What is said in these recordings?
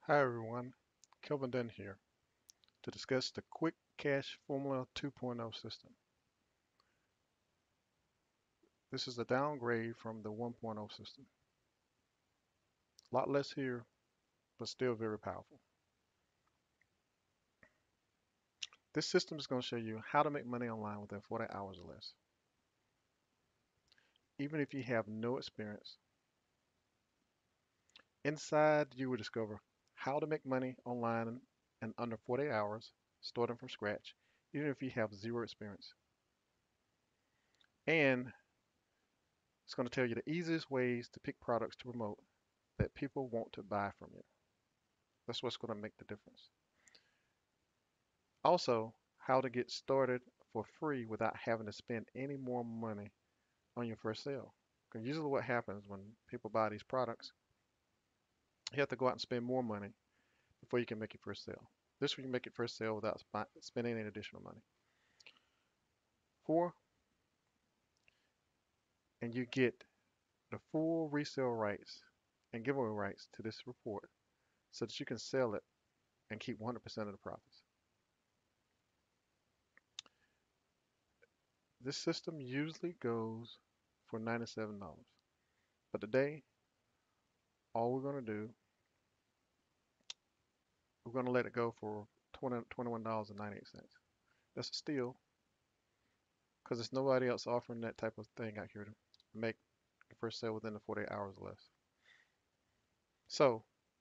Hi everyone, Kelvin Dunn here to discuss the Quick Cash Formula 2.0 system. This is a downgrade from the 1.0 system. A lot less here, but still very powerful. This system is going to show you how to make money online within 40 hours or less. Even if you have no experience, inside you will discover how to make money online in under 40 hours, starting from scratch, even if you have zero experience. And it's going to tell you the easiest ways to pick products to promote that people want to buy from you. That's what's going to make the difference. Also, how to get started for free without having to spend any more money on your first sale. Because usually what happens when people buy these products, you have to go out and spend more money before you can make your first sale. This way you can make your first sale without spending any additional money. 4, and you get the full resale rights and giveaway rights to this report so that you can sell it and keep 100% of the profits. This system usually goes for $97. But today, all we're going to do, we're going to let it go for $21.98. That's a steal because there's nobody else offering that type of thing out here to make your first sale within the 48 hours or less. So,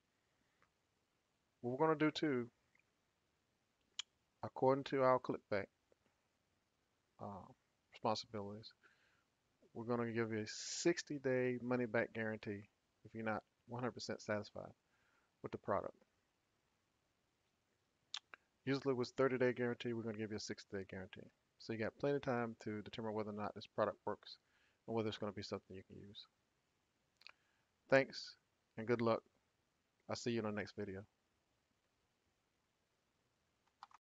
what we're going to do too, according to our clickback uh, responsibilities, we're going to give you a 60-day money back guarantee if you're not 100% satisfied with the product. Usually with 30-day guarantee, we're going to give you a 60-day guarantee. So you got plenty of time to determine whether or not this product works and whether it's going to be something you can use. Thanks and good luck. I'll see you in the next video.